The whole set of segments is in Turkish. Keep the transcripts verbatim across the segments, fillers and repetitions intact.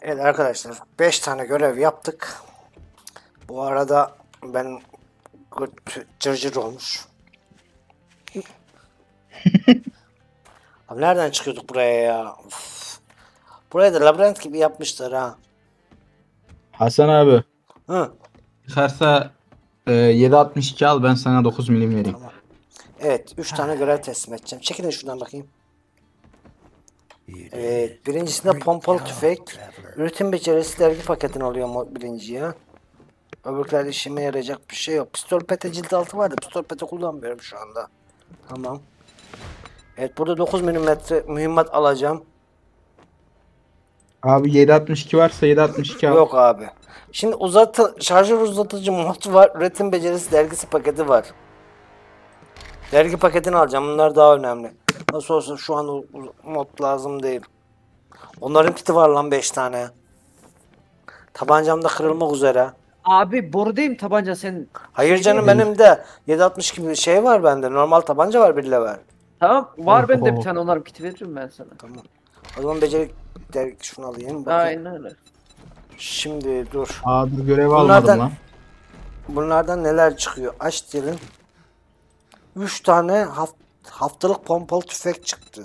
Evet arkadaşlar, beş tane görev yaptık. Bu arada ben cırcır olmuş. Abi nereden çıkıyorduk buraya ya? Uf. Buraya da labirent gibi yapmışlar ha. Hasan abi. Hı. Çıkarsa e, yedi altmış iki al, ben sana dokuz milim vereyim. Tamam. Evet, üç tane görev teslim edeceğim. Çekilin şuradan bakayım. Evet, birincisinde pompalı tüfek. Üretim becerisi dergi paketini alıyor mu birinciye. Öbürklerde işime yarayacak bir şey yok. Pistol pete cilt altı vardı. Pistol pete kullanmıyorum şu anda. Tamam. Evet, burada dokuz milimetre mühimmat alacağım. Abi yedi altmış iki varsa yedi altmış iki al. Yok abi. Şimdi uzatı, şarjör uzatıcı mod var. Üretim becerisi dergisi paketi var. Dergi paketini alacağım. Bunlar daha önemli. Nasıl olsa şu an o mod lazım değil. Onların kiti var lan beş tane. Tabancam da kırılmak üzere. Abi boru değil mi tabanca senin? Hayır Şey canım, değil mi? benim de yedi altmış gibi bir şey var bende. Normal tabanca var, bir level. Tamam var Oh, bende oh. bir tane, onların kiti veririm ben sana. Tamam. O zaman beceri dergi şunu alayım. Bakayım. Aynen öyle. Şimdi dur. Aa, dur, görev Bunlardan- almadım lan. Bunlardan neler çıkıyor? Aç diyelim. üç tane haft haftalık pompalı tüfek çıktı.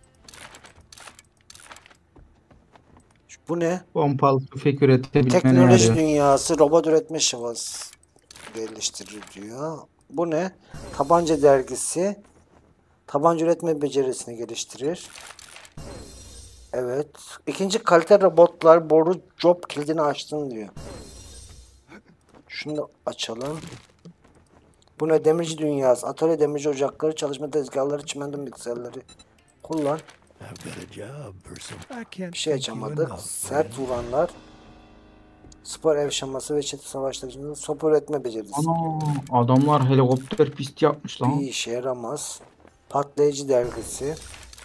Bu ne? Pompalı tüfek üretebilmene Teknoloji yarıyor. dünyası robot üretme şivası geliştirir diyor. Bu ne? Tabanca dergisi. Tabanca üretme becerisini geliştirir. Evet. İkinci kalite robotlar boru job kilidini açtın diyor. Şunu da açalım. Bu ne? Demirci dünyası. Atölye demirci ocakları, çalışma tezgahları, çimento bilgisayarları. Kullan. Bir şey açamadık. Sert vuranlar. Spor ev şaması ve çete savaşları. Sopa üretme becerisi. Ana, adamlar helikopter pisti yapmış lan. Bir işe yaramaz. Patlayıcı dergisi.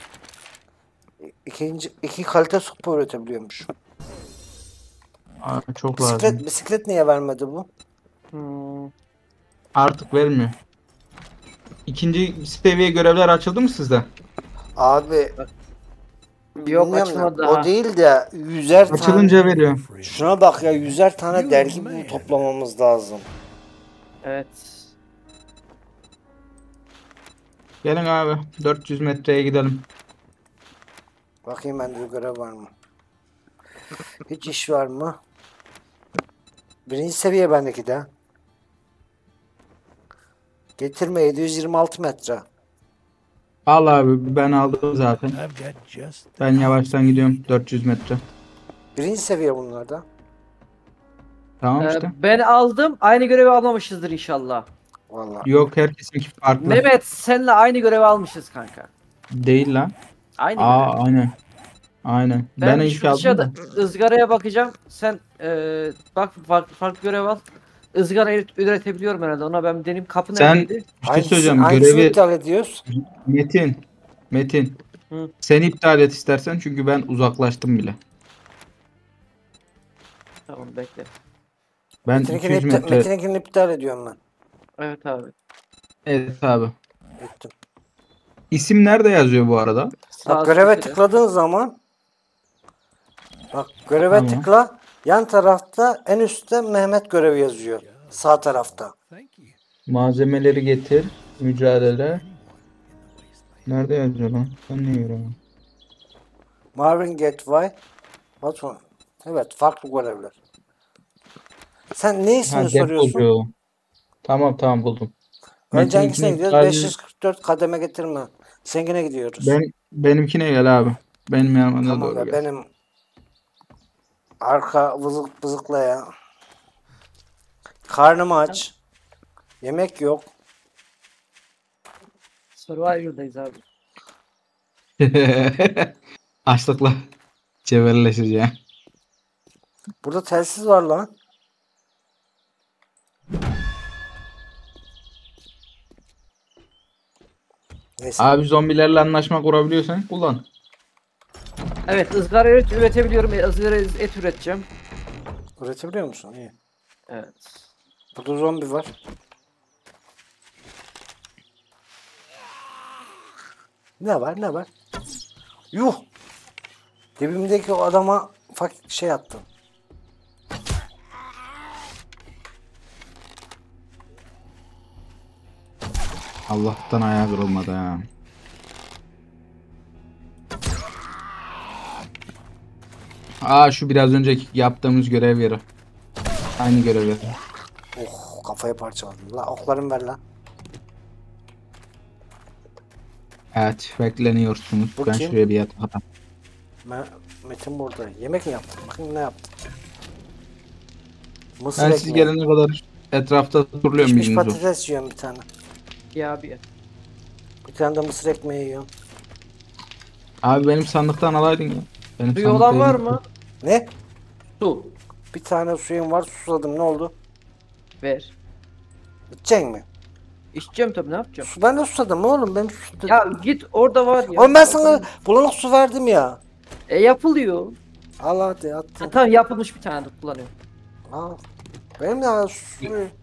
İkinci, iki kalite sopa üretebiliyormuş. Aa, çok Bisiklet, lazım. bisiklet niye vermedi bu? Hmm. Artık vermiyor. İkinci seviye görevler açıldı mı sizde? Abi Yok, bilmiyorum açılmadı da, daha. o değil de yüzer tane. Açılınca veriyor. Şuna bak ya, yüzer tane dergi bu toplamamız lazım. Evet. Gelin abi, dört yüz metreye gidelim. Bakayım bende bir görev var mı? Hiç iş var mı? Birinci seviye bendeki de. Getirme yedi yüz yirmi altı metre. Al abi, ben aldım zaten. Ben yavaştan gidiyorum, dört yüz metre. Birinci seviye bunlarda. Tamam Ee, işte. ben aldım. Aynı görevi almamışızdır inşallah. Vallahi. Yok, herkesinki farklı. Mehmet senle aynı görevi almışız kanka. Değil lan. Aynı Aa, görev. aynen. Aynen. Ben, Ben ilk şu aldım dışarıda da. ızgaraya bakacağım. Sen eee, bak farklı, farklı görev al. Izgara üret- üretebiliyorum herhalde. Ona ben deneyim. Kapı Sen neredeydi? bir şey Hangisini, söyleyeceğim. hangisini Görevi iptal ediyoruz? Metin. Metin. Hı. Sen iptal et istersen, çünkü ben uzaklaştım bile. Tamam bekle. Ben Metin'inkini iki yüz iptal, metre. Metin'inkini iptal ediyorum ben. Evet abi. Evet abi. Ettim. İsim nerede yazıyor bu arada? Sağ Bak, göreve köşede. tıkladığın zaman, bak göreve Tamam. tıkla, yan tarafta en üstte Mehmet görevi yazıyor. Sağ tarafta. Malzemeleri getir. Mücadele. Nerede yazıyor lan? Ben niye göremiyorum? Marvin Gateway. Patron. Evet, farklı görevler. Sen ne Ha, ismini soruyorsun? depocu. Tamam tamam, buldum. Önce hangisine Metin'inkini gidiyoruz? iptal. beş yüz kırk dört kademe getirme. Seninkine gidiyoruz. Ben, benimkine gel abi. Benim yanıma Tamam doğru ya, gel. benim arka vızık vızıkla ya. Karnım aç. Yemek yok. Survivor'dayız abi. Açlıkla cebelleşeceğim. Burada telsiz var lan. Neyse. Abi, zombilerle anlaşma kurabiliyorsan kullan. Evet, ızgara et üretebiliyorum. E, ızgara et üreteceğim. Üretebiliyor musun? İyi. Evet. Burada zombi var. Ne var ne var? Yuh! Dibimdeki o adama ufak şey attım. Allah'tan ayağı kırılmadı ha. Aa şu biraz önceki yaptığımız görev yeri. Aynı görev yeri. Oh kafayı parçaladım. La oklarımı ver lan. Evet bekleniyorsunuz. Bu Ben kim? şuraya bir yatayım. Me Metin burada. Yemek mi yaptın? Bakın ne yaptın? Mısır Ben ekmeği. siz gelene kadar etrafta turluyorum Pişmiş bildiğiniz o. patates yiyorum bir tane. Ya abi ya. Bir tane de mısır ekmeği yiyorum. Abi benim sandıktan alaydın ya. Benim Suyu olan sandıkta var yemek mı? Ne? Su. Bir tane suyum var, susadım. Ne oldu? Ver. İçecek mi? İçeceğim tabii, ne yapacağım? Su, ben de susadım oğlum. Ben susadım. Ya git, orada var ya. Oğlum ben sana bulanık su verdim ya. E yapılıyor. Al hadi Ha, attım. tamam, yapılmış bir tane de kullanıyorum. Al. Benim ya su.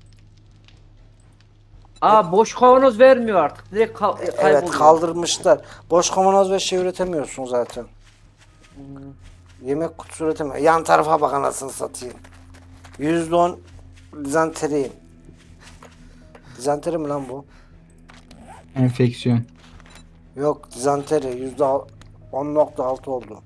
Aa, boş kavanoz vermiyor artık. Direkt ka- Evet kayboluyor. kaldırmışlar. Boş kavanoz ve şey üretemiyorsun zaten. Hmm. Yemek kutusu üretemiyor. Yan tarafa bak anasını satayım. yüzde on dizanteri. Dizanteri mi lan bu? enfeksiyon. Yok dizanteri yüzde on nokta altı oldu.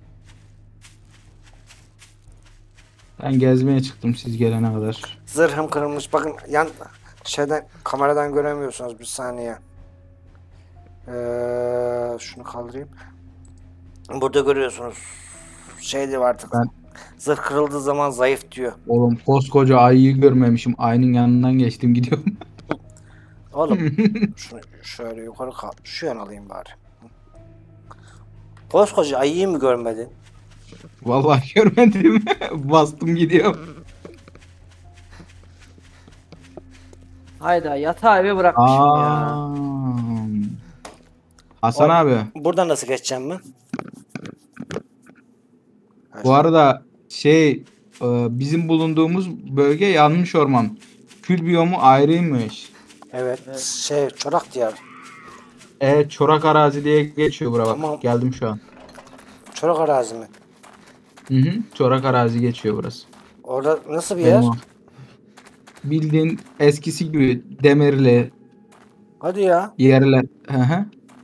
Ben gezmeye çıktım siz gelene kadar. Zırhım kırılmış. Bakın yan şeyden kameradan göremiyorsunuz bir saniye. Ee, şunu kaldırayım. Burada görüyorsunuz. Şey diyor artık. Ben- Zırh kırıldığı zaman zayıf diyor. Oğlum koskoca ayıyı görmemişim. Ayının yanından geçtim gidiyorum. Oğlum şunu şöyle yukarı kal. Şu yan alayım bari. Koskoca ayıyı mı görmedin? Vallahi görmedim. Bastım gidiyorum. Hayda, yatağı eve bırakmışım ya. Aa. Hasan Oğlum, abi. buradan nasıl geçeceğim mi? Bu arada şey e, bizim bulunduğumuz bölge yanmış orman. Kül biyomu ayrıymış. Evet, Evet. şey çorak diyar. E çorak arazi diye geçiyor bura bak. Tamam. Geldim şu an. Çorak arazi mi? Hı hı. Çorak arazi geçiyor burası. Orada nasıl bir yer? Benim o. Bildiğin eskisi gibi demirli Hadi ya. yerler. Hı hı.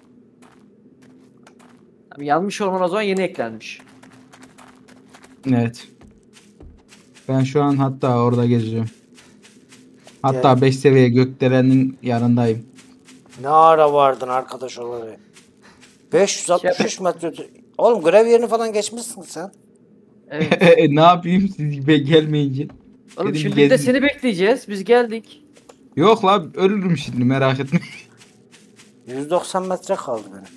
Abi, yanmış orman o zaman yeni eklenmiş. Evet. Ben şu an hatta orada geziyorum. Hatta Gel. beş seviye gökdelenin yanındayım. Ne ara vardın arkadaş oraya? beş yüz altmış üç metre. öte- Oğlum görev yerini falan geçmişsin sen. Evet. Ne yapayım siz be- gelmeyince? Oğlum Dedim şimdi bir de gezin. seni bekleyeceğiz. Biz geldik. Yok la ölürüm şimdi merak etme. yüz doksan metre kaldı benim.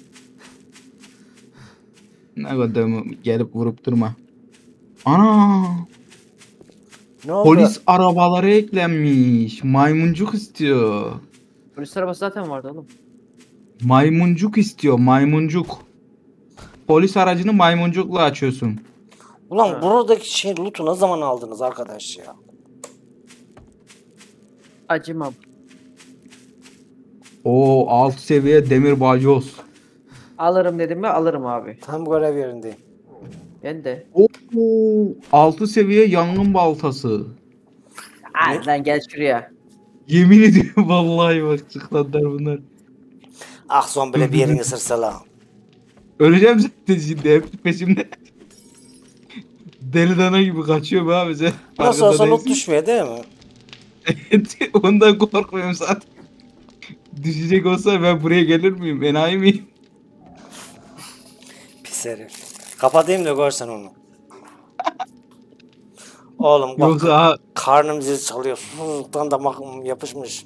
Ne kadar gelip vurup durma. Ana! Ne oldu? Polis arabaları eklenmiş. Maymuncuk istiyor. Polis arabası zaten vardı oğlum. Maymuncuk istiyor. Maymuncuk. Polis aracını maymuncukla açıyorsun. Ulan Ha. buradaki şey loot'u ne zaman aldınız arkadaş ya? Acımam. Oo alt seviye demir balyoz. Alırım dedim mi alırım abi. Tam görev yerindeyim. Ben de. Oo altı seviye yangın baltası. Hadi lan gel şuraya. Yemin ediyorum vallahi bak çıklanlar bunlar. Ah son bile bir yerini ısırsa lan. Öleceğim zaten şimdi hep peşimde. Deli dana gibi kaçıyor be abi sen. Nasıl Farkında olsa loot değilsin. düşmüyor değil mi? Ondan korkmuyorum zaten. Düşecek olsa ben buraya gelir miyim? Enayi miyim? Pis herif. Kapatayım da görsen onu. Oğlum bak Yoksa ha, karnım zil çalıyor. Susuzluktan da mak- yapışmış.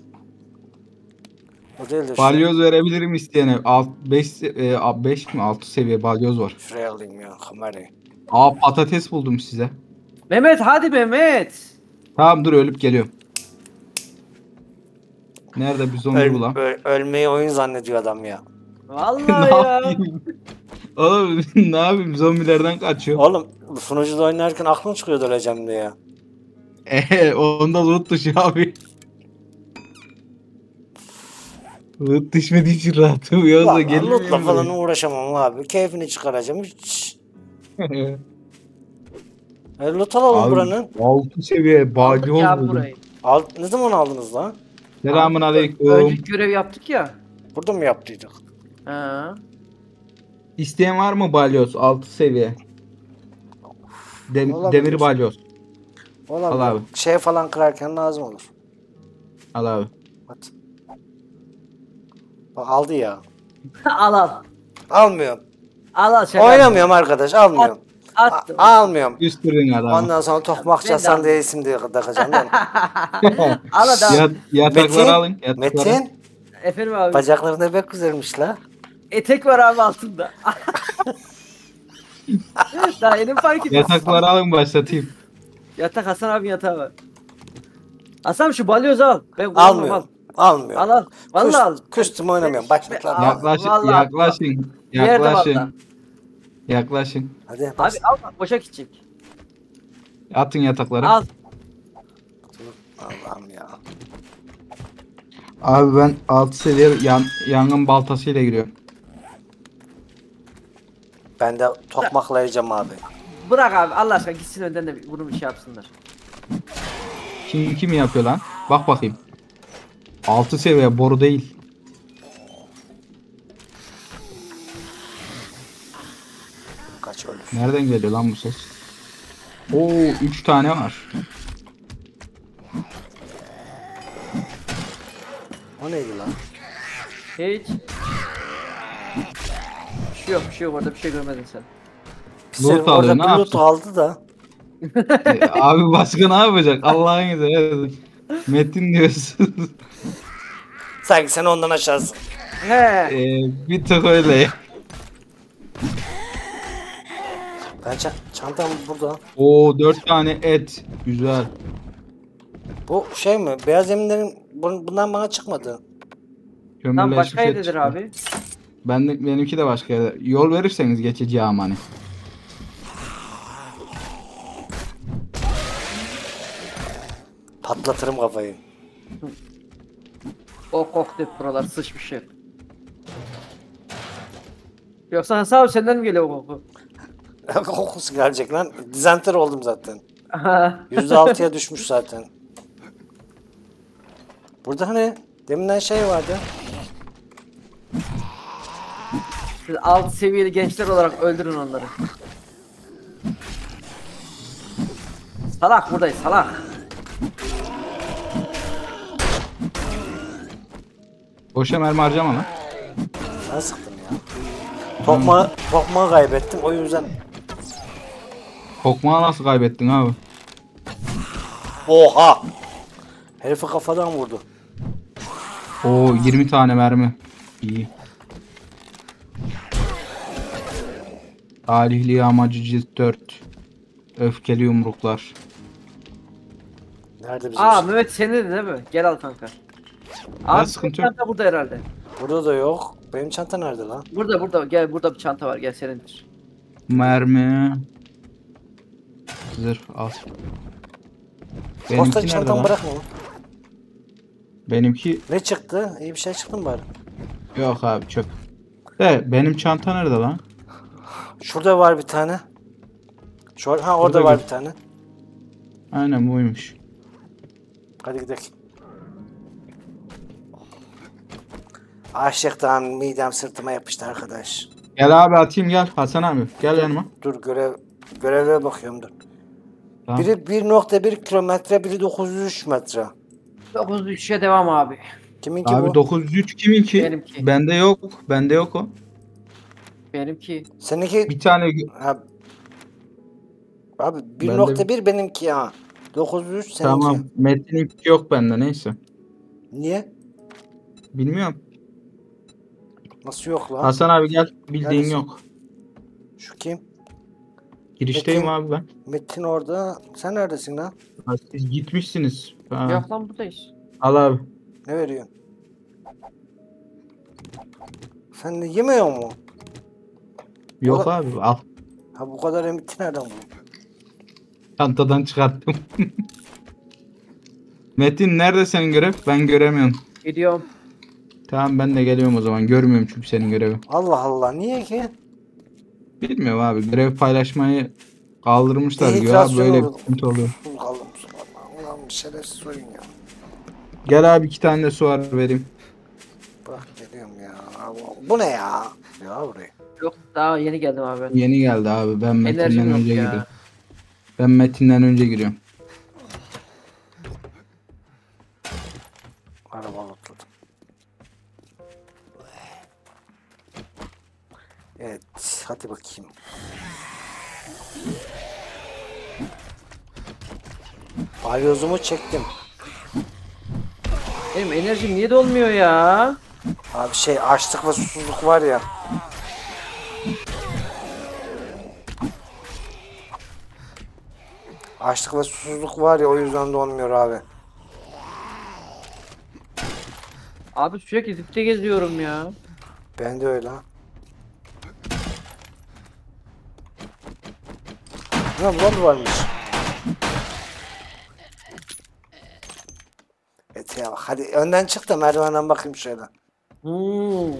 O değil de şu- balyoz verebilirim isteyene. beş beş mi altı seviye balyoz var. şuraya alayım ya kamerayı. Aa patates buldum size. Mehmet hadi Mehmet. Tamam dur ölüp geliyorum. Nerede bir zombi Öl- bu lan? ö- ölmeyi oyun zannediyor adam ya. Vallahi Ne ya. yapayım? Oğlum ne yapayım zombilerden kaçıyorum. Oğlum sunucuda oynarken aklın çıkıyordu öleceğim diye ya. Eee onda loot dışı abi. Loot düşmediği için rahatım. Yoksa Vallahi gelir loot'la miyim falan buraya? uğraşamam abi. Keyfini çıkaracağım. Hiç. E, loot alalım Abi, buranın. altı seviye balyoz Aldık ya buldum. burayı. Al, ne zaman aldınız lan? Selamun aleyküm. Önceki görev yaptık ya. Burada mı yaptıydık? Ha. İsteyen var mı balyoz? altı seviye. Dem- Olabilir. demir balyoz. Olabilir. Al abi. Şey falan kırarken lazım olur. Al abi. Hadi. Bak aldı ya. al al. Almıyorum. Al al şaka. Oynamıyorum arkadaş, almıyorum. At. A- Attım. almıyorum. Üstürün adamı. Ondan sonra tokmakçı Ben de Hasan diye almıyorum. isim diye takacağım değil mi? Al adam. Yat, yatakları Metin, alın. Yatakları. Metin, Efendim abi. bacakları ne pek güzelmiş la. Etek var abi altında. Daha yeni fark ettim. Yatakları alın başlatayım. Yatak Hasan abi yatağı var. Hasan şu balyozu al. Ben kullanmam, Almıyorum. Almıyorum. Al al. Vallahi al. Küst- Küstüm oynamıyorum. Başlat lan. Al. Yaklaşın, vallahi- yaklaşın. Yerde vallahi. Yaklaşın. Yaklaşın. Hadi Abi bas. al bak boşa gidecek. Atın yatakları. Al. Allah'ım ya. Abi ben altı seviye yan, yangın baltasıyla giriyorum. Ben de tokmaklayacağım abi. Bırak abi Allah aşkına gitsin önden de bunu bir şey yapsınlar. Kim kim yapıyor lan? Bak bakayım. altı seviye boru değil. Kaç ölür. Nereden geliyor lan bu ses? Oo üç tane var. O neydi lan? Hiç. Bir şey yok bir şey yok orada bir şey görmedin sen. Bir Loot sefer alıyor, orada ne bir loot yapsın? aldı da. E, abi başka ne yapacak? Allah'ın izniyle. Metin diyorsun. Sanki sen ondan aşağısın. He. Ee, bir tık öyle. Ben ça- çantam burada. Oo dört tane et. Güzel. Bu şey mi? Beyaz eminlerin bun- bundan bana çıkmadı. Lan Kömürleşmiş başka et yerdedir çıktı. abi. Ben de, benimki de başka yerde. Yol verirseniz geçeceğim hani. Patlatırım kafayı. O koktu buralar sıçmış hep. Yoksa Hasan abi senden mi geliyor o koku? Kokusu gelecek lan. Dizenter oldum zaten. Aha. yüzde altıya düşmüş zaten. Burada hani deminden şey vardı. Siz alt seviyeli gençler olarak öldürün onları. Salak buradayız salak. Boşa mermi harcama lan. Ben sıktım ya. Tokma, tokmağı kaybettim o yüzden. Kokmağı nasıl kaybettin abi? Oha! Herifi kafadan vurdu. Oo yirmi tane mermi. İyi. Talihli amacı cilt dört. Öfkeli yumruklar. Nerede bizim? Aa şey? Mehmet senin de değil mi? Gel al kanka. Abi sıkıntı senin çanta burada herhalde. Burada da yok. Benim çanta nerede lan? Burada burada gel burada bir çanta var gel senindir. Mermi. Zırh al. Posta Benimki nerede çantamı lan? bırakma lan. Benimki Ne çıktı? İyi bir şey çıktı mı bari? yok abi çöp. De benim çanta nerede lan? Şurada var bir tane. Şu ha orada Burada var gör. bir tane. Aynen buymuş. Hadi gidelim. Açlıktan midem sırtıma yapıştı arkadaş. Gel abi atayım gel Hasan abi gel yanıma. Dur görev göreve bakıyorum dur. Tamam. Biri bir nokta bir kilometre, biri dokuz yüz üç metre. dokuz üçe devam abi. Kiminki Abi bu? dokuz yüz üç kiminki? Benimki. Bende yok. Bende yok o. Benimki. Seninki Bir tane gö- ha. Abi bir Ben de- nokta bir benimki ya. dokuz yüz üç seninki. tamam. Metin'inki yok bende neyse. Niye? Bilmiyorum. Nasıl yok lan? Hasan abi gel. Bildiğin Neredesin? yok. Şu kim? Girişteyim Metin. abi ben. Metin orada. Sen neredesin lan? Ha, siz gitmişsiniz. Ha, Yok lan buradayız. al abi. Ne veriyorsun? Sen de yemiyor mu? Yok Ola- abi al. Ha bu kadar emiti nereden buldun? Çantadan çıkarttım. Metin nerede senin görev? Ben göremiyorum. Gidiyorum. Tamam ben de geliyorum o zaman. Görmüyorum çünkü senin görevi. Allah Allah niye ki? Bilmiyorum abi. Görev paylaşmayı Kaldırmışlar ya Dehidrasyon böyle bir uğradım. sıkıntı oluyor. Su kaldım su kaldım. Ulan bir şerefsiz oyun ya. Gel abi iki tane de su var vereyim. Bak geliyorum ya. Bu ne ya? Ya buraya. Yok daha yeni geldim abi ben. Yeni geldi abi ben Metin'den Enerjim yok önce ya. giriyorum. Ben Metin'den önce giriyorum. Araba lootladım. Evet, hadi bakayım. Balyozumu çektim. Benim enerjim niye dolmuyor ya? Abi şey açlık ve susuzluk var ya. Açlık ve susuzluk var ya o yüzden dolmuyor abi. Abi sürekli dipte geziyorum ya. Ben de öyle. Ne bu da varmış. Evet ya hadi önden çık da merdivenden bakayım şöyle. Hmm.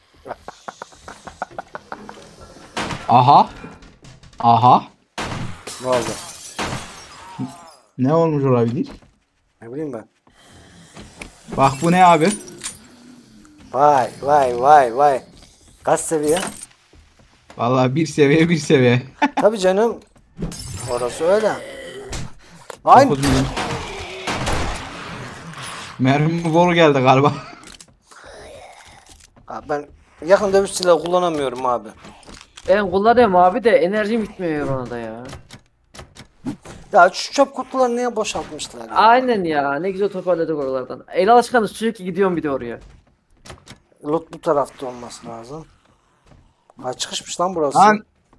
Aha. Aha. Ne oldu? Ne olmuş olabilir? Ne bileyim ben. Bak bu ne abi? Vay vay vay vay. Kaç seviye? Vallahi bir seviye bir seviye. Tabii canım. Orası öyle. Aynı. dokuz milyon. Mermi bol geldi galiba. Abi ben yakın dövüş silahı kullanamıyorum abi. Ben kullanıyorum abi de enerjim bitmiyor ona da ya. Ya şu çöp kutularını niye boşaltmışlar ya? Aynen ya ne güzel toparladık oralardan. El alışkanı sürekli gidiyorum bir de oraya. Loot bu tarafta olması lazım. Ha çıkışmış lan burası. Lan.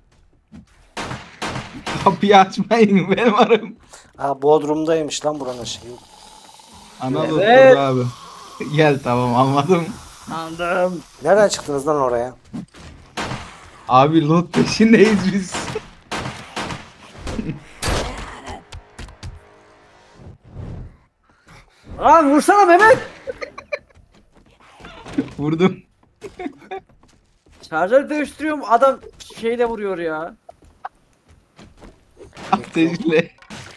Kapıyı açmayın ben varım. Ha Bodrum'daymış lan buranın şeyi. Anadolu Evet. abi. Gel tamam anladım. Anladım. Nereden çıktınız lan oraya? Abi loot peşindeyiz biz. Aa vursana Mehmet. Vurdum. Şarjör değiştiriyorum adam şeyle vuruyor ya. Ateşle.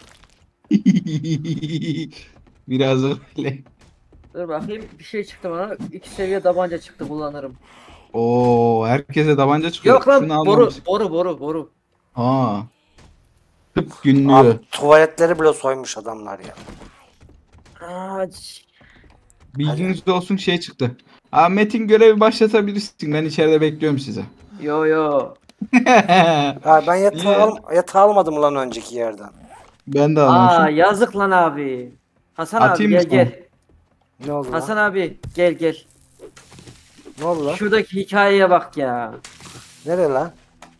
Biraz öyle. Dur bakayım bir şey çıktı bana. İki seviye tabanca çıktı kullanırım. Oo herkese tabanca çıkıyor. Yok lan Şunu boru almamış. boru boru boru. Aa. Tıp günlüğü. Abi tuvaletleri bile soymuş adamlar ya. Aa, ç- Bilginiz olsun şey çıktı. Aa Metin görevi başlatabilirsin. Ben içeride bekliyorum size. yo yo. Ha ben yatağı, Niye? al yatağı almadım lan önceki yerden. Ben de Aa almışım. yazık lan abi. Hasan Atayım mı abi gel sana? gel. Ne oldu Hasan lan? abi gel gel. Ne oldu lan? Şuradaki hikayeye bak ya. Nereye lan?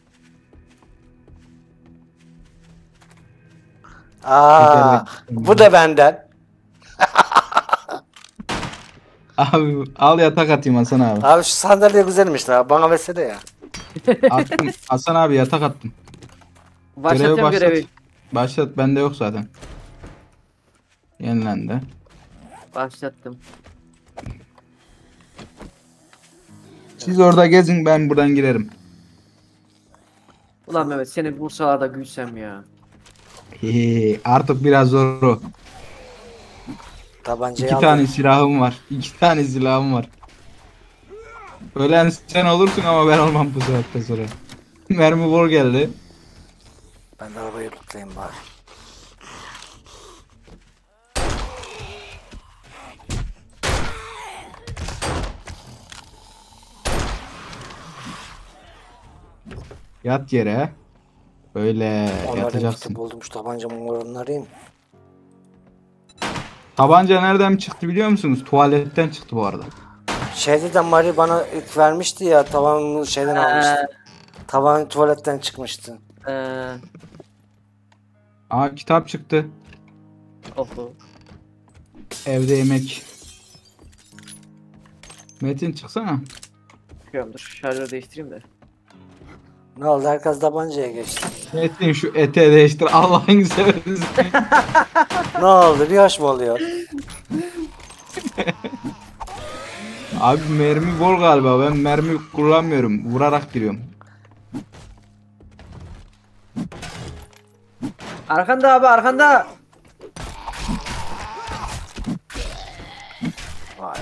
Aa, bu da benden. Abi al yatak atayım Hasan abi. Abi şu sandalye güzelmiş lan. Bana versene ya. Attım. Hasan abi yatak attım. Görevi Başlatıyorum başlat. görevi. Başlat bende yok zaten. Yenilendi. Başlattım. Siz orada gezin ben buradan girerim. Ulan Mehmet seni Bursa'da gülsem ya. Hehe, artık biraz zor o. Tabancayı İki aldım. tane silahım var. İki tane silahım var. Ölen sen olursun ama ben olmam bu saatte sonra. Mermi bol geldi. Ben de arabayı lootlayayım bari. Yat yere. Böyle Onların yatacaksın. kitap buldum şu tabancamın oranlarıyım. Tabanca nereden çıktı biliyor musunuz? Tuvaletten çıktı bu arada. Şeyde de Mari bana ilk vermişti ya tavanını şeyden almıştı. Tavan tuvaletten çıkmıştı. Ee, Aa kitap çıktı. oku. Evde yemek. Metin çıksana. Çıkıyorum dur şarjörü değiştireyim de. Ne oldu herkes tabancaya geçti. Metin şu eteği değiştir Allah'ını seversen. Ne oldu bir hoş mu oluyor? Abi mermi bol galiba. Ben mermi kullanmıyorum. Vurarak giriyorum. Arkanda abi arkanda. Vay.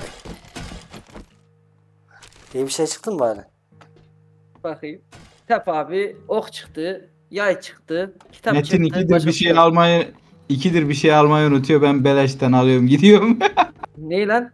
İyi bir şey çıktı mı bari? Bakayım. Kitap abi, ok çıktı, yay çıktı, kitap Metin çıktı. ikidir başka bir şey yok. almayı ikidir bir şey almayı unutuyor. Ben beleşten alıyorum gidiyorum. Ne lan?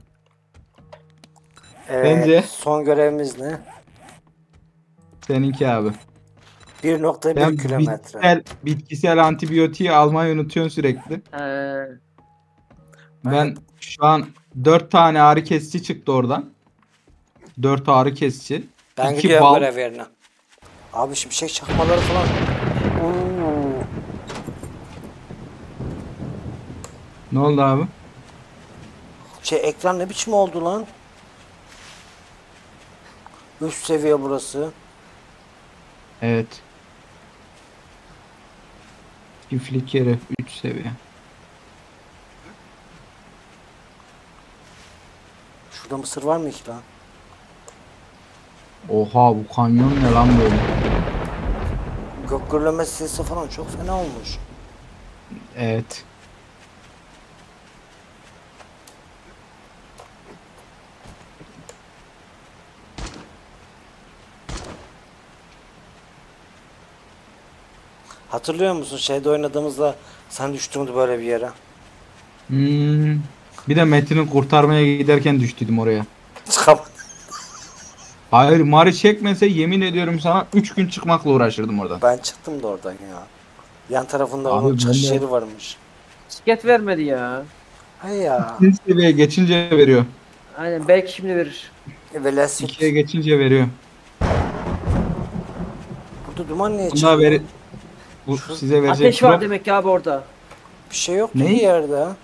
Evet. Bence- Son görevimiz ne? Seninki abi. bir nokta bir Sen kilometre. bitkisel, bitkisel antibiyotiği almayı unutuyorsun sürekli. Ee, Ben şu an dört tane ağrı kesici çıktı oradan. dört ağrı kesici. Ben iki gidiyorum bal. görev yerine. Abi şimşek çakmaları falan. Oo. Ne oldu abi? Şey ekran ne biçim oldu lan? Üst seviye burası. Evet. Çiftlik yeri üç seviye. Şurada mısır var mı ki lan? Oha bu kanyon ne lan böyle? Gök gürleme sesi falan çok fena olmuş. Evet. Hatırlıyor musun şeyde oynadığımızda sen düştüğünde böyle bir yere. Hmm. Bir de Metin'i kurtarmaya giderken düştüydüm oraya. Çıkamadım. Hayır Mari çekmese yemin ediyorum sana üç gün çıkmakla uğraşırdım oradan. Ben çıktım da oradan ya. Yan tarafında Abi onun ben çıkış de- yeri varmış. bisiklet vermedi ya. Hay ya. İkinci seviyeye geçince veriyor. Aynen belki şimdi verir. Velasyon. İkiye geçince veriyor. Burada duman niye Bunda çıkıyor? veri... Bu size verecek Ateş var drop- demek ki abi orada. Bir şey yok Ne? ki yerde. ha.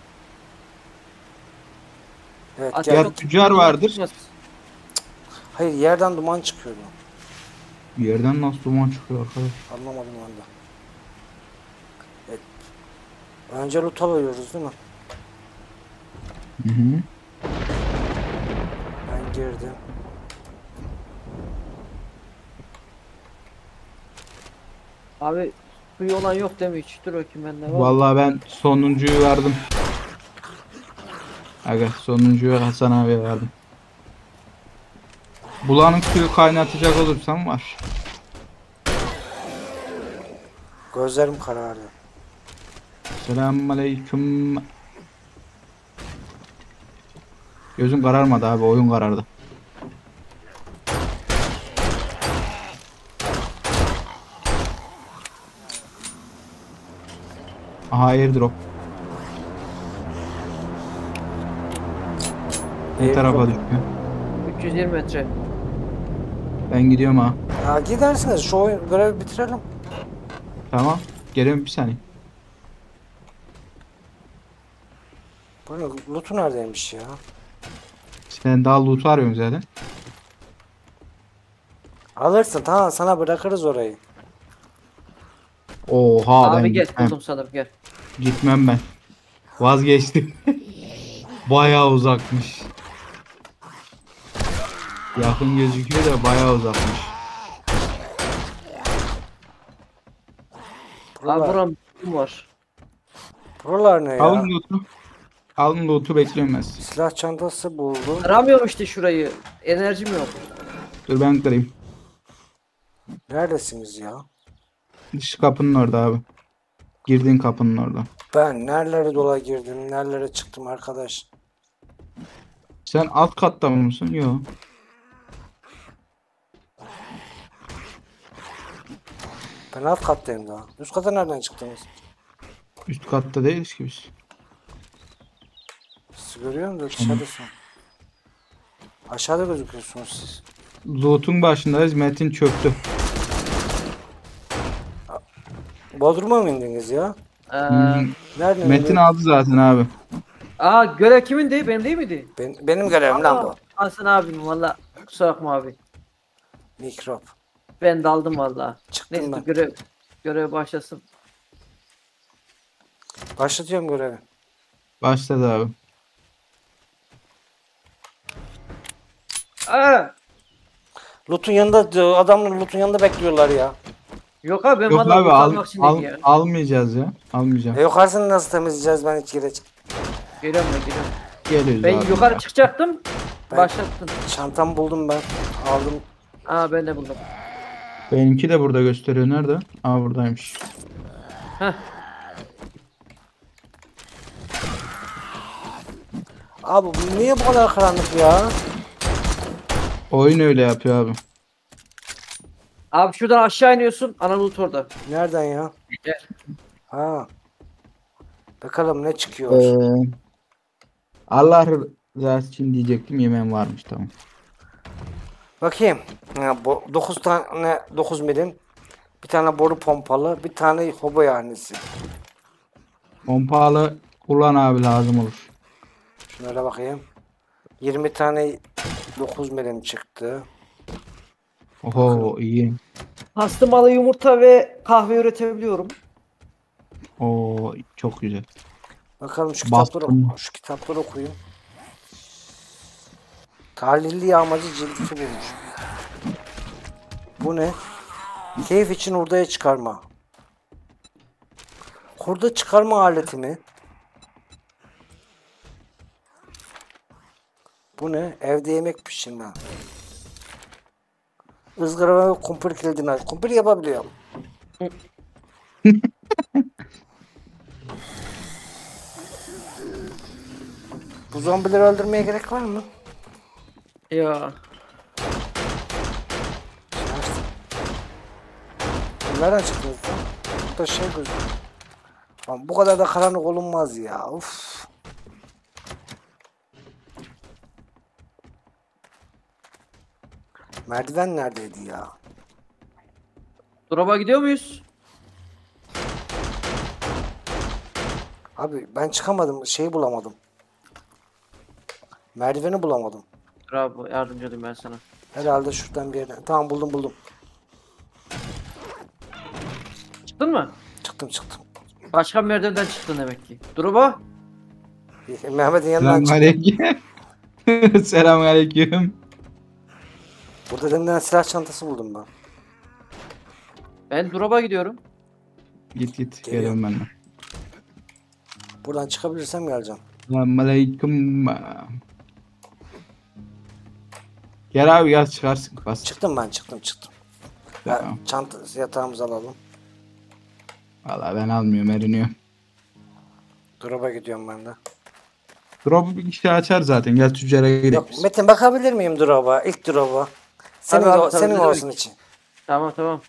Evet Ateş gel. Ya tüccar vardır. Çıkmaz. Hayır yerden duman çıkıyordu. Bir yerden nasıl duman çıkıyor arkadaş? Anlamadım ben de. Evet. Önce loot alıyoruz değil mi? Hı hı. Ben girdim. Abi suyu olan yok değil mi hiç? Dur bakayım bende var. Vallahi ben sonuncuyu verdim. Aga sonuncuyu Hasan abiye verdim. Bulanık suyu kaynatacak olursam var. Gözlerim karardı. Selamünaleyküm. Gözüm kararmadı abi, oyun karardı. Aha airdrop. Ne Airdrop. tarafa düşüyor? üç yüz yirmi metre. Ben gidiyorum ha. Ya gidersiniz şu oyun, görevi bitirelim. Tamam. Geliyorum bir saniye. Bu ne, loot'u neredeymiş ya? Sen daha loot arıyorsun zaten. Alırsın tamam sana bırakırız orayı. Oha ben Abi gel gitmem. buldum sanırım gel. Gitmem ben. Vazgeçtim. Bayağı uzakmış. Yakın gözüküyor da bayağı uzakmış. Abi Buralar, buram var. buralar ne ya? Alın loot'u. Alın loot'u bekliyorum ben sizi. Silah çantası buldum. Aramıyorum işte şurayı. Enerjim yok. Dur ben kırayım. Neredesiniz ya? Dış kapının orada abi. Girdiğin kapının orada. Ben nerelere dola girdim, nerelere çıktım arkadaş. Sen alt katta mısın? Yok. Ben alt kattayım daha. Üst kata nereden çıktınız? Üst katta değiliz ki biz. Siz görüyor musunuz? Dışarıdasın. Aşağıda gözüküyorsunuz siz. Loot'un başındayız. Metin çöktü. Bodrum'a mı indiniz ya? Ee, Hmm, Nereden Metin indiniz? aldı zaten abi. aa görev kimindi? Benim değil miydi? Ben, benim görevim lan bu. Hasan abim valla. Kusura bakma abi. Mikrop. Ben daldım valla. Çıktım Neyse ben. görev görev başlasın. Başlatıyorum görevi. Başladı abi. Aa! Loot'un yanında, adamlar loot'un yanında bekliyorlar ya. Yok abi ben Yok vallahi abi al, kurtarmak için al, değil ya. almayacağız ya. Almayacağım. E yukarısını nasıl temizleyeceğiz ben hiç girecek. Geliyorum ben geliyorum. Geliyoruz Ben abi. yukarı çıkacaktım. Ben- Başlattın. Çantamı buldum ben. Aldım. Aa ben de buldum. Benimki de burada gösteriyor. Nerede? Aa buradaymış. Heh. Abi bu niye bu kadar karanlık ya? Oyun öyle yapıyor abi. Abi şuradan aşağı iniyorsun. Ana loot orada. Nereden ya? Gel. Ha. Bakalım ne çıkıyor. Ee, Allah rızası için diyecektim, yemeğim varmış, tamam. Bakayım. Ha, bu dokuz tane dokuz milim. Bir tane boru pompalı, bir tane hobo yahnisi. Pompalı kullan abi, lazım olur. Şunlara bakayım. yirmi tane dokuz milim çıktı. Oho iyi. Pastırmalı yumurta ve kahve üretebiliyorum. Oo çok güzel. Bakalım şu Bastım. kitapları şu kitapları okuyayım. Tahlilli yağmacı cildi bulmuş. Bu ne? Keyif için hurdaya çıkarma. Hurda çıkarma aleti mi? Bu ne? Evde yemek pişirme. Izgara ve kumpir kilidini aç. Kumpir yapabiliyorum. Bu zombileri öldürmeye gerek var mı? Ya. Nereden çıktınız lan? Burada şey gözüküyor. Lan bu kadar da karanlık olunmaz ya. Uf. Merdiven neredeydi ya? Drop'a gidiyor muyuz? Abi ben çıkamadım. Şeyi bulamadım. Merdiveni bulamadım. Dur abi yardımcı olayım ben sana. Herhalde şuradan bir yerden. Tamam buldum buldum. Çıktın mı? Çıktım çıktım. Başka bir merdivenden çıktın demek ki. Drop'a. Mehmet'in yanından çıktım. Selamünaleyküm. Selamünaleyküm. Burada deminden silah çantası buldum ben. Ben drop'a gidiyorum. Git git, Geliyor. geliyorum ben de. Buradan çıkabilirsem geleceğim. Selamünaleyküm. Gel abi, gel çıkarsın, bas. Çıktım ben çıktım çıktım. Ya, Tamam. çanta yatağımızı alalım. Valla ben almıyorum, eriniyorum. Drop'a gidiyorum ben de. Drop'u bir kişi açar zaten, gel tüccara gidelim Yok biz. Metin bakabilir miyim drop'a? İlk drop'a. Senin, Tabii abi, o- tabii, senin ne demek. olsun için. Tamam tamam.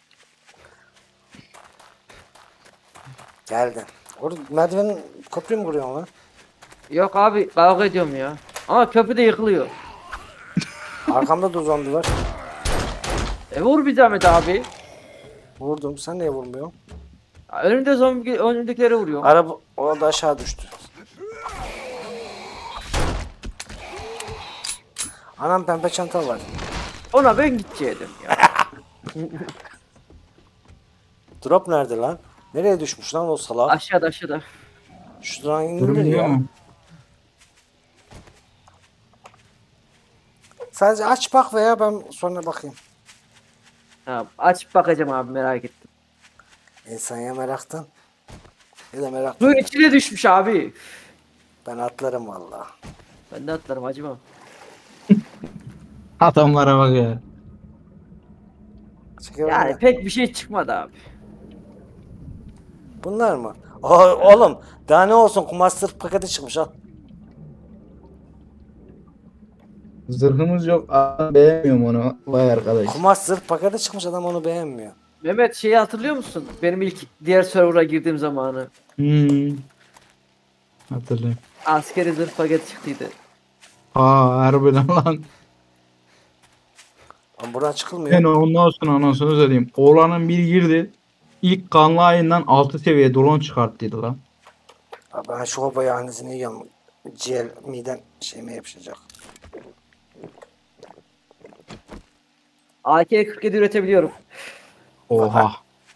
Geldi. Orada merdivenin köprü mü kuruyorsun lan? Yok abi kavga ediyorum ya. Ama köprü de yıkılıyor. Arkamda da zombi var. E vur bir zahmet abi. Vurdum. Sen niye vurmuyorsun? Önümde zombi önümdekileri vuruyor. Araba o da aşağı düştü. Anam pembe çanta var. Ona ben gidecektim ya. Drop nerede lan? Nereye düşmüş lan o salak? Aşağıda aşağıda. Şuradan indirilir Durmuyor ya. mu? Sadece aç bak veya ben sonra bakayım. Ha, açıp bakacağım abi merak ettim. İnsan ya meraktan. Ya da meraktan. Suyun içine düşmüş abi. Ben atlarım valla. Ben de atlarım acımam. Adamlara bak ya. Çekelim Yani mi? pek bir şey çıkmadı abi. Bunlar mı? Aa, oğlum daha ne olsun kumaştır paketi çıkmış al. Zırhımız yok. Aa, beğenmiyorum onu. Vay arkadaş. Kumaştır paketi çıkmış adam onu beğenmiyor. Mehmet şeyi hatırlıyor musun? Benim ilk diğer server'a girdiğim zamanı. Hmm. Hatırlıyorum. Askeri zırh paketi çıktıydı. Aa harbiden lan. Ama buradan çıkılmıyor. Yani ondan sonra anasını söyleyeyim. Oğlanın bir girdi. İlk kanlı ayından altı seviye drone çıkarttıydı lan. Abi ben şu hoba yahnisini yiyorum. Ciğer miden şey mi yapışacak? A K kırk yedi üretebiliyorum. Oha.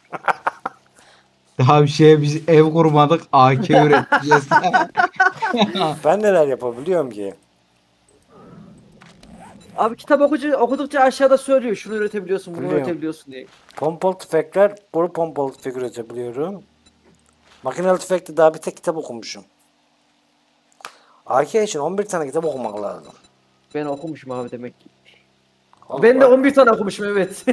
Daha bir şeye biz ev kurmadık. A K üreteceğiz. Ben neler yapabiliyorum ki? Abi kitap okuyunca, okudukça aşağıda söylüyor. Şunu üretebiliyorsun, bunu Biliyorum. üretebiliyorsun diye. Pompalı tüfekler, boru pompalı tüfek üretebiliyorum. Makinalı tüfekte daha bir tek kitap okumuşum. A K için on bir tane kitap okumak lazım. Ben okumuşum abi demek ki. Oğlum, Ben de bak- on bir tane okumuşum evet.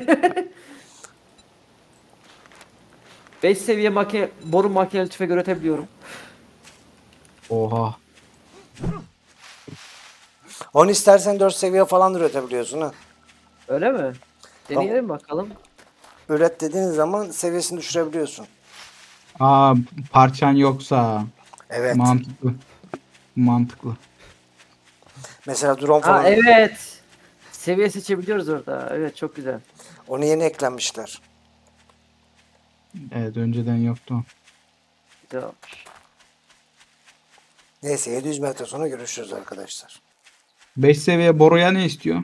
beş seviye makine, boru makineli tüfek üretebiliyorum. Oha. Onu istersen dört seviye falan da üretebiliyorsun ha. Öyle mi? Deneyelim bakalım. Üret dediğin zaman seviyesini düşürebiliyorsun. Aa, parçan yoksa. Evet. Mantıklı. Mantıklı. Mesela drone Ha falan. evet. Seviye seçebiliyoruz orada. Evet çok güzel. Onu yeni eklenmişler. Evet, önceden yoktu. Güzel olmuş. Neyse yedi yüz metre sonra görüşürüz arkadaşlar. beş seviye boruya ne istiyor?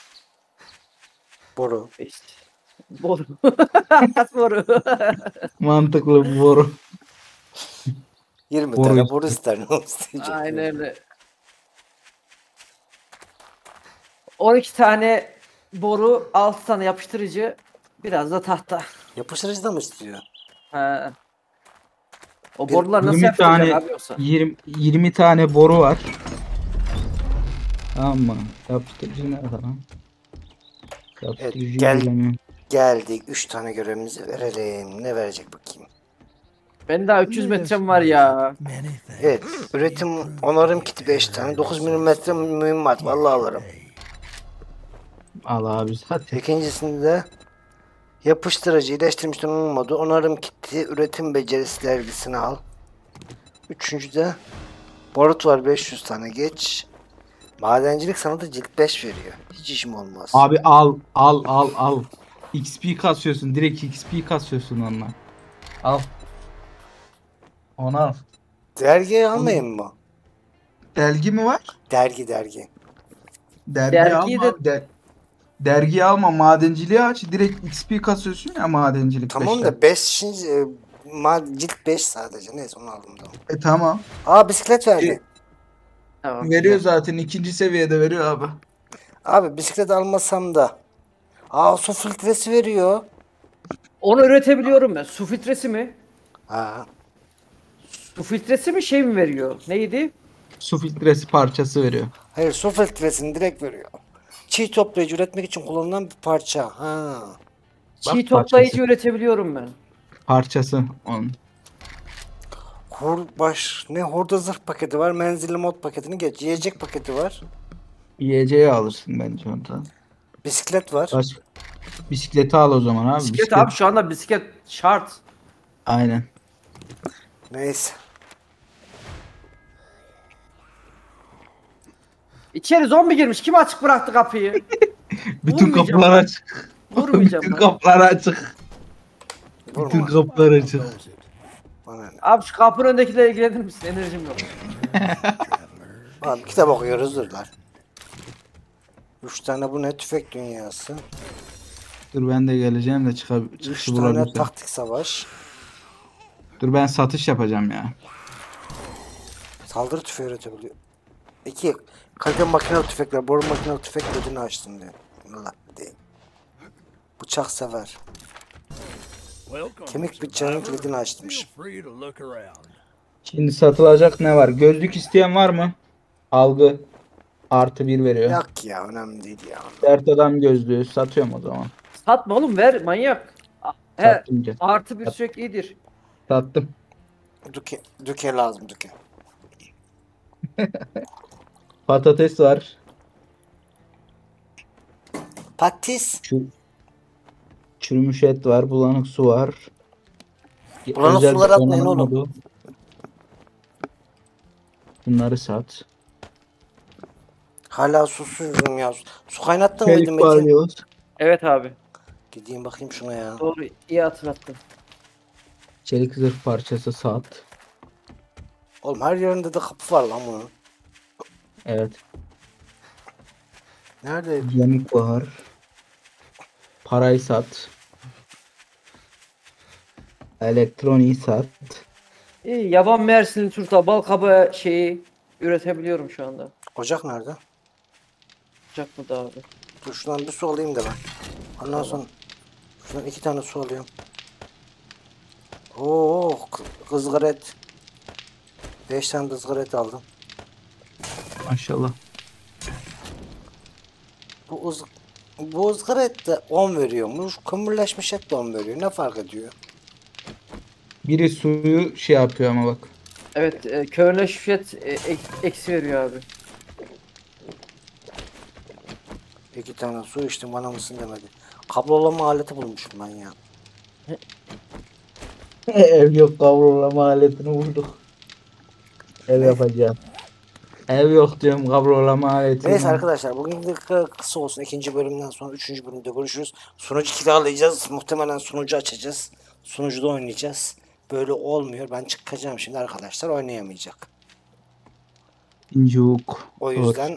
Boru. beş. Boru. Boru. Mantıklı boru. yirmi Boru tane istiyor. boru ister ne isteyecek? Aynen öyle. on iki tane boru, altı tane yapıştırıcı, biraz da tahta. Yapıştırıcı da mı istiyor? Ha. O Bir- borular nasıl yirmi yapıştıracak tane abi yoksa? yirmi, yirmi tane boru var. Tamam mı? Yapıştırıcı nerede lan? Yapıştırıcıyı gel. bulamıyorum. Geldik. üç tane görevimizi verelim. Ne verecek bakayım. Ben daha üç yüz metrem var ya. Evet. Üretim onarım kiti beş tane. dokuz milimetre mühimmat. Vallahi alırım. Al abi zaten. İkincisinde yapıştırıcı, iyileştirilmiş donanım modu, onarım kiti, üretim becerisi dergisini al. Üçüncüde barut var beş yüz tane geç. Madencilik sana da cilt beş veriyor. Hiç işim olmaz. Abi al al al al. X P kasıyorsun. Direkt X P kasıyorsun onunla. Al. Onu al. Dergiyi almayayım mı? Dergi mi var? Dergi dergi. Dergi Dergiyi alma. de- abi, Der dergiyi alma. Madenciliği aç. Direkt X P kasıyorsun ya madencilik Tamam beşten. da beş e, ma cilt beş sadece. Neyse onu aldım da. E tamam. Aa bisiklet verdi. Tamam. Veriyor güzel. zaten. ikinci seviyede veriyor abi. Abi bisiklet almasam da. Aa su filtresi veriyor. Onu üretebiliyorum ben. Su filtresi mi? Ha. Su filtresi mi şey mi veriyor? Neydi? Su filtresi parçası veriyor. Hayır su filtresini direkt veriyor. Çiğ toplayıcı üretmek için kullanılan bir parça. Ha. Çiğ Bak, toplayıcı parçası. üretebiliyorum ben. Parçası onun. Hur baş ne hurda zırh paketi var, menzilli mod paketini geç. Yiyecek paketi var. Yiyeceği alırsın bence ondan. Bisiklet var. Baş... Bisikleti al o zaman abi. Bisiklet, abi şu anda bisiklet şart. Aynen. Neyse. İçeri zombi girmiş. Kim açık bıraktı kapıyı? Bütün Vurmayacağım kapılar lan. açık. Vurmayacağım Bütün lan. kapılar açık. Bütün Vurma. kapılar açık. Bana ne? Abi şu kapının öndekiyle ilgilenir misin? Enerjim yok. Abi kitap okuyoruz dur lan. Üç tane bu ne? Tüfek dünyası. Dur ben de geleceğim de çıkab Üç çıkışı tane bulabilirsem. taktik savaş. Dur ben satış yapacağım ya. Saldırı tüfeği üretebiliyor. İki. Kalite makinalı tüfekler. Boru makinalı tüfek ödünü açtım diyor. Allah diyeyim. Bıçak sever. Kemik bıçağının kilidini açmış. Şimdi satılacak ne var? Gözlük isteyen var mı? Algı artı bir veriyor. Yok ya önemli değil ya. Dert adam gözlüğü satıyorum o zaman. Satma oğlum, ver manyak. A- He, Sattım canım. artı bir sürekli iyidir. Sattım. Düke, düke lazım düke. Patates var. Patis. Çür çürümüş et var. Bulanık su var. Bulanık Özel sular atmayın donanım oğlum. modu. Bunları sat. Hala susuzum ya. Su kaynattın Çelik mıydın Metin? balyoz. Evet abi. Gideyim bakayım şuna ya. Doğru, iyi hatırlattın. Çelik zırh parçası sat. Oğlum her yerinde de kapı var lan bunun. Evet. Nerede? Yamuk var. Parayı sat. Elektroniği sat. İyi, yaban mersini, turta, bal kabağı şeyi üretebiliyorum şu anda. Ocak nerede? Sıcak mı da abi? Dur şuradan bir su alayım da ben. Ondan sonra şuradan iki tane su alıyorum. Oo, kı- ızgaret. Beş tane de ızgaret aldım. Maşallah. Bu ız bu ızgaret de on veriyormuş. Kömürleşmiş et de on veriyor. Ne fark ediyor? Biri suyu şey yapıyor ama bak. Evet, e, körleşmiş et e, ek- eksi veriyor abi. İki tane su içtim bana mısın demedi. Kablolama aleti bulmuşum ben ya. Ev yok, kavrulama aletini bulduk. Ev Ne? yapacağım. Ev yok diyorum, kavrulama aletini. Neyse arkadaşlar bugün de kı- kısa olsun. İkinci bölümden sonra üçüncü bölümde görüşürüz. Sunucu kiralayacağız. Muhtemelen sunucu açacağız. Sunucuda oynayacağız. Böyle olmuyor. Ben çıkacağım şimdi arkadaşlar oynayamayacak. İncuk. O yüzden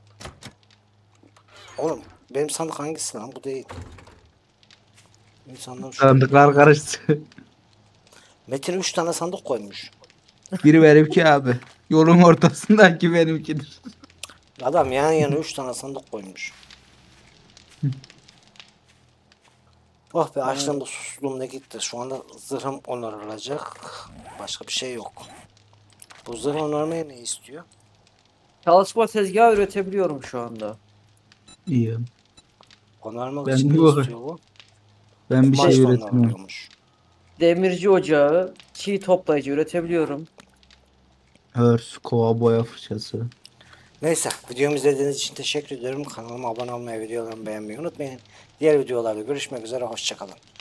oğlum benim sandık hangisi lan? Bu değil. Benim sandığım şu. Sandıklar karıştı. Metin üç tane sandık koymuş. Biri benimki abi. Yolun ortasındaki benimkidir. Adam yan yana üç tane sandık koymuş. Oh be açlığım da susuzluğum da gitti. Şu anda zırhım onarılacak. Başka bir şey yok. Bu zırh onarmaya ne istiyor? Çalışma tezgahı üretebiliyorum şu anda. İyi. Onarmak Ben için de ne bu- istiyor bu? Ben bir şey Kumaşla üretmiyorum. onarılıyormuş. Demirci ocağı, çiğ toplayıcı üretebiliyorum. Örs, kova, boya fırçası. Neyse videomu izlediğiniz için teşekkür ederim. Kanalıma abone olmayı, videolarımı beğenmeyi unutmayın. Diğer videolarda görüşmek üzere. Hoşçakalın.